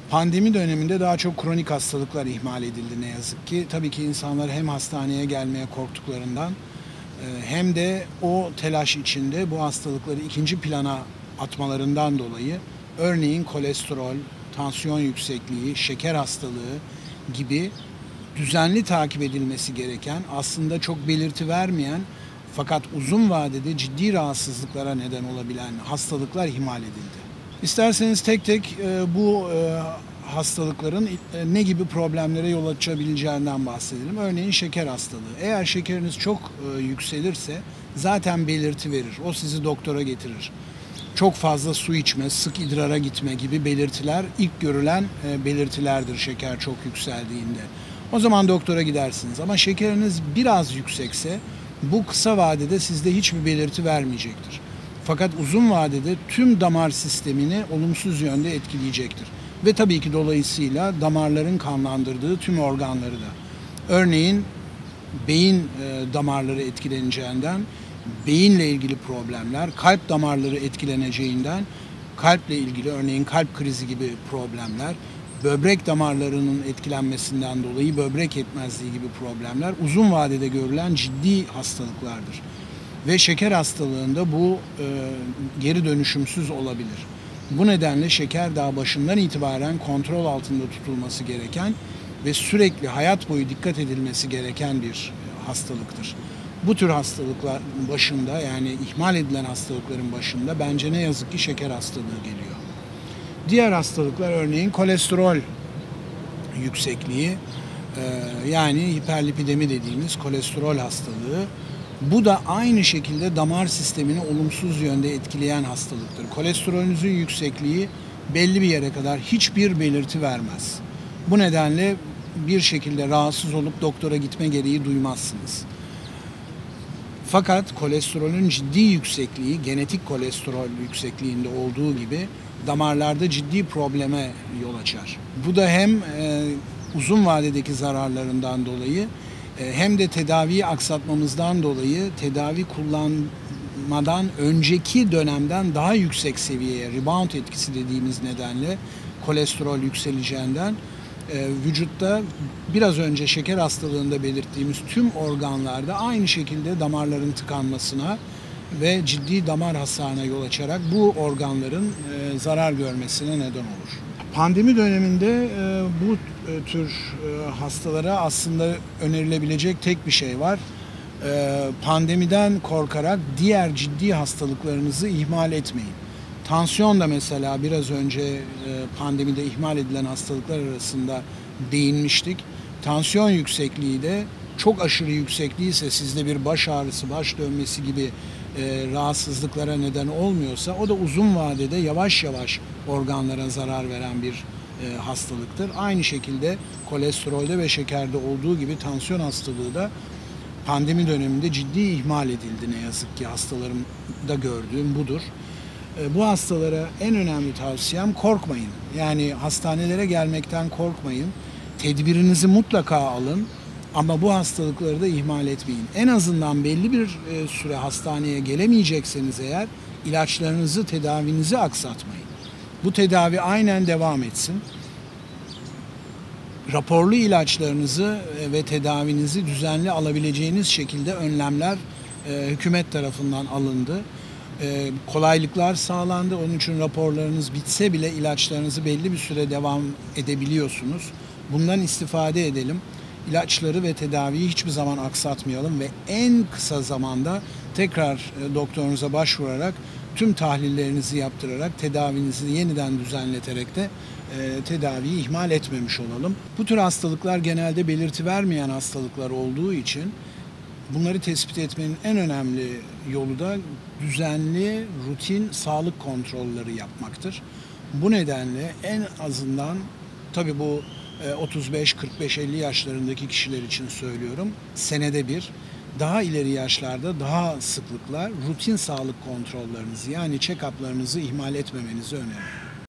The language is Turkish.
Pandemi döneminde daha çok kronik hastalıklar ihmal edildi ne yazık ki. Tabii ki insanlar hem hastaneye gelmeye korktuklarından hem de o telaş içinde bu hastalıkları ikinci plana atmalarından dolayı örneğin kolesterol, tansiyon yüksekliği, şeker hastalığı gibi düzenli takip edilmesi gereken, aslında çok belirti vermeyen fakat uzun vadede ciddi rahatsızlıklara neden olabilen hastalıklar ihmal edildi. İsterseniz tek tek bu hastalıkların ne gibi problemlere yol açabileceğinden bahsedelim. Örneğin şeker hastalığı. Eğer şekeriniz çok yükselirse zaten belirti verir. O sizi doktora getirir. Çok fazla su içme, sık idrara gitme gibi belirtiler ilk görülen belirtilerdir şeker çok yükseldiğinde. O zaman doktora gidersiniz. Ama şekeriniz biraz yüksekse bu kısa vadede sizde hiçbir belirti vermeyecektir. Fakat uzun vadede tüm damar sistemini olumsuz yönde etkileyecektir. Ve tabii ki dolayısıyla damarların kanlandırdığı tüm organları da. Örneğin beyin damarları etkileneceğinden, beyinle ilgili problemler, kalp damarları etkileneceğinden, kalple ilgili örneğin kalp krizi gibi problemler, böbrek damarlarının etkilenmesinden dolayı böbrek yetmezliği gibi problemler uzun vadede görülen ciddi hastalıklardır. Ve şeker hastalığında bu geri dönüşümsüz olabilir. Bu nedenle şeker daha başından itibaren kontrol altında tutulması gereken ve sürekli hayat boyu dikkat edilmesi gereken bir hastalıktır. Bu tür hastalıklar başında, yani ihmal edilen hastalıkların başında bence ne yazık ki şeker hastalığı geliyor. Diğer hastalıklar örneğin kolesterol yüksekliği, yani hiperlipidemi dediğimiz kolesterol hastalığı. Bu da aynı şekilde damar sistemini olumsuz yönde etkileyen hastalıktır. Kolesterolünüzün yüksekliği belli bir yere kadar hiçbir belirti vermez. Bu nedenle bir şekilde rahatsız olup doktora gitme gereği duymazsınız. Fakat kolesterolün ciddi yüksekliği, genetik kolesterol yüksekliğinde olduğu gibi damarlarda ciddi probleme yol açar. Bu da hem uzun vadedeki zararlarından dolayı hem de tedaviyi aksatmamızdan dolayı tedavi kullanmadan önceki dönemden daha yüksek seviyeye, rebound etkisi dediğimiz nedenle kolesterol yükseleceğinden vücutta biraz önce şeker hastalığında belirttiğimiz tüm organlarda aynı şekilde damarların tıkanmasına ve ciddi damar hasarına yol açarak bu organların zarar görmesine neden olur. Pandemi döneminde bu tür hastalara aslında önerilebilecek tek bir şey var. Pandemiden korkarak diğer ciddi hastalıklarınızı ihmal etmeyin. Tansiyon da mesela biraz önce pandemide ihmal edilen hastalıklar arasında değinmiştik. Tansiyon yüksekliği de çok aşırı yüksek değilse, sizde bir baş ağrısı, baş dönmesi gibi rahatsızlıklara neden olmuyorsa, o da uzun vadede yavaş yavaş organlara zarar veren bir hastalıktır. Aynı şekilde kolesterolde ve şekerde olduğu gibi tansiyon hastalığı da pandemi döneminde ciddi ihmal edildi ne yazık ki. Hastalarımda gördüğüm budur. Bu hastalara en önemli tavsiyem korkmayın. Yani hastanelere gelmekten korkmayın. Tedbirinizi mutlaka alın. Ama bu hastalıkları da ihmal etmeyin. En azından belli bir süre hastaneye gelemeyecekseniz eğer, ilaçlarınızı, tedavinizi aksatmayın. Bu tedavi aynen devam etsin. Raporlu ilaçlarınızı ve tedavinizi düzenli alabileceğiniz şekilde önlemler hükümet tarafından alındı. Kolaylıklar sağlandı. Onun için raporlarınız bitse bile ilaçlarınızı belli bir süre devam edebiliyorsunuz. Bundan istifade edelim. İlaçları ve tedaviyi hiçbir zaman aksatmayalım ve en kısa zamanda tekrar doktorunuza başvurarak tüm tahlillerinizi yaptırarak tedavinizi yeniden düzenleterek de tedaviyi ihmal etmemiş olalım. Bu tür hastalıklar genelde belirti vermeyen hastalıklar olduğu için bunları tespit etmenin en önemli yolu da düzenli, rutin sağlık kontrolleri yapmaktır. Bu nedenle en azından, tabii bu 35, 45, 50 yaşlarındaki kişiler için söylüyorum, senede bir, daha ileri yaşlarda daha sıklıkla rutin sağlık kontrollerinizi, yani check-up'larınızı ihmal etmemenizi öneririm.